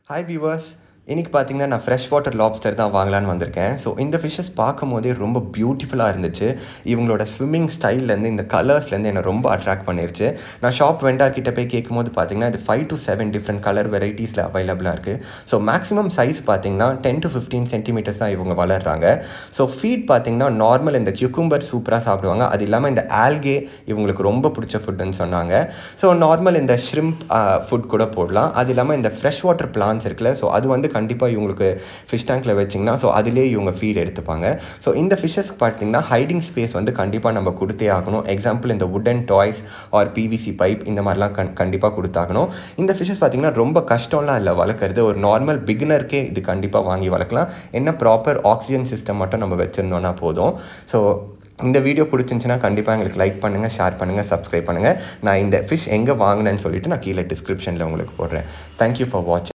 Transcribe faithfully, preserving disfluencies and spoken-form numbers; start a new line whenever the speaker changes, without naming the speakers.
Hi viewers, இன்னைக்கு பார்த்தீங்கன்னா நான் ஃப்ரெஷ் வாட்டர் லாப்ஸ்டர் தான் வாங்கலான்னு வந்திருக்கேன். ஸோ இந்த ஃபிஷ்ஷஸ் பார்க்கும்போதே ரொம்ப பியூட்டிஃபுல்லாக இருந்துச்சு. இவங்களோட ஸ்விம்மிங் ஸ்டைல்லேருந்து இந்த கலர்ஸ்லேருந்து என்னை ரொம்ப அட்ராக்ட் பண்ணிருச்சு. நான் ஷாப் வெண்டார் கிட்ட போய் கேட்கும்போது பார்த்தீங்கன்னா இது five to seven different colour வெரைட்டிஸில் அவைலபிளாக இருக்குது. ஸோ மேக்ஸிமம் சைஸ் பார்த்தீங்கன்னா டென் டு ஃபிஃப்டீன் சென்டிமீட்டர்ஸ் தான் இவங்க வளர்கிறாங்க. ஸோ ஃபீட் பார்த்தீங்கன்னா நார்மல் இந்த கியூக்கும்பர் சூப்பராக சாப்பிடுவாங்க. அது இல்லாமல் இந்த ஆல்கே இவங்களுக்கு ரொம்ப பிடிச்ச ஃபுட்டுன்னு சொன்னாங்க. ஸோ நார்மல் இந்த ஷ்ரிம்ப் ஃபுட் கூட போடலாம். அது இல்லாமல் இந்த ஃப்ரெஷ் வாட்டர் பிளான்ஸ் இருக்குல்ல, ஸோ அது வந்து கண்டிப்பாக இவங்களுக்கு ஃபிஷ் டேங்க்கில் வச்சிங்கன்னா ஸோ அதிலே இவங்க ஃபீட் எடுத்துப்பாங்க. ஸோ இந்த ஃபிஷ்ஷஸ்க்கு பார்த்தீங்கன்னா ஹைடிங் ஸ்பேஸ் வந்து கண்டிப்பாக நம்ம கொடுத்தே ஆகணும். எக்ஸாம்பிள் இந்த வுடன் டாய்ஸ் ஆர் பிவிசி பைப் இந்த மாதிரிலாம் கண் கண்டிப்பாக கொடுத்தாகணும். இந்த ஃபிஷ்ஷஸ் பார்த்தீங்கன்னா ரொம்ப கஷ்டம்லாம் இல்லை வளர்க்குறது. ஒரு நார்மல் பிகினருக்கே இது கண்டிப்பாக வாங்கி வளர்க்கலாம். என்ன ப்ராப்பர் ஆக்சிஜன் சிஸ்டம் மட்டும் நம்ம வச்சுருந்தோன்னா போதும். ஸோ இந்த வீடியோ பிடிச்சிருந்துச்சுன்னா கண்டிப்பாக எங்களுக்கு லைக் பண்ணுங்கள், ஷேர் பண்ணுங்கள், சப்ஸ்கிரைப் பண்ணுங்கள். நான் இந்த ஃபிஷ் எங்கே வாங்கினேன்னு சொல்லிவிட்டு நான் கீழே டிஸ்கிரிப்ஷனில் உங்களுக்கு போடுறேன். தேங்க்யூ ஃபார் வாட்சிங்.